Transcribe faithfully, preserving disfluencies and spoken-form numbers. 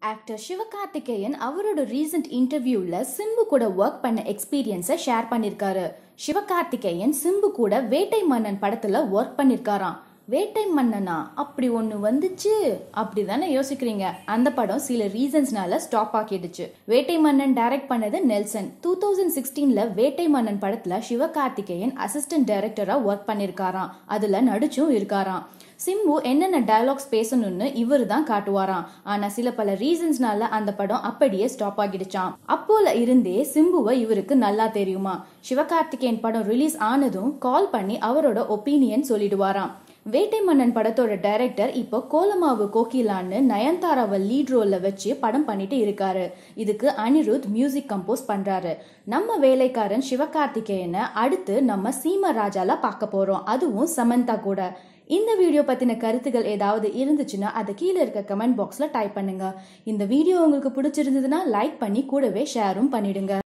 Actor Sivakarthikeyan அவரோட recent interviewல Simbu கூட work பண்ண experience-அ share பண்ணிருக்காரு. சிவகார்த்திகேயன் சிம்பு கூட வேட்டை மன்னன் படத்துல work பண்ணிருக்காராம். வேட்டை மன்னனா அப்படி ஒண்ணு வந்துச்சு அப்படிதானே யோசிக்கிறீங்க. அந்த படம் சில ரீசன்ஸ்னால ஸ்டாப் ஆக்கிடுச்சு. வேட்டை மன்னன் டைரக்ட் பண்ணது Nelson. Two thousand சிக்ஸ்டீன்ல Vettai Mannan படத்துல சிவகார்த்திகேயன் அசிஸ்டன்ட் டைரக்டரா ஒர்க் பண்ணிருக்காராம். அதுல நடிச்சும் இருக்காராம். சிம்பு என்னென்ன டயலாக்ஸ் பேசணும்னு இவரு தான் காட்டுவாராம். ஆனா சில பல ரீசன்ஸ்னால அந்த படம் அப்படியே ஸ்டாப் ஆகிடுச்சாம். அப்போல இருந்தே சிம்புவை இவருக்கு நல்லா தெரியுமா. சிவகார்த்திகேயன் படம் ரிலீஸ் ஆனதும் கால் பண்ணி அவரோட ஒப்பீனியன் சொல்லிடுவாராம். வேட்டை மன்னன் படத்தோட டைரக்டர் இப்போ கோலமாவு கோகிலான்னு நயன்தாராவை லீட் ரோல்ல வச்சு படம் பண்ணிட்டு இருக்காரு. இதுக்கு அனிருத் மியூசிக் கம்போஸ் பண்றாரு. நம்ம வேலைக்காரன் சிவகார்த்திகேயனை அடுத்து நம்ம சீமா ராஜால பார்க்க போறோம். அதுவும் சமந்தா கூட. இந்த வீடியோ பத்தின கருத்துகள் ஏதாவது இருந்துச்சுன்னா அதை கீழே இருக்க கமெண்ட் பாக்ஸ்ல டைப் பண்ணுங்க. இந்த வீடியோ உங்களுக்கு பிடிச்சிருந்ததுன்னா லைக் பண்ணி கூடவே ஷேரும் பண்ணிடுங்க.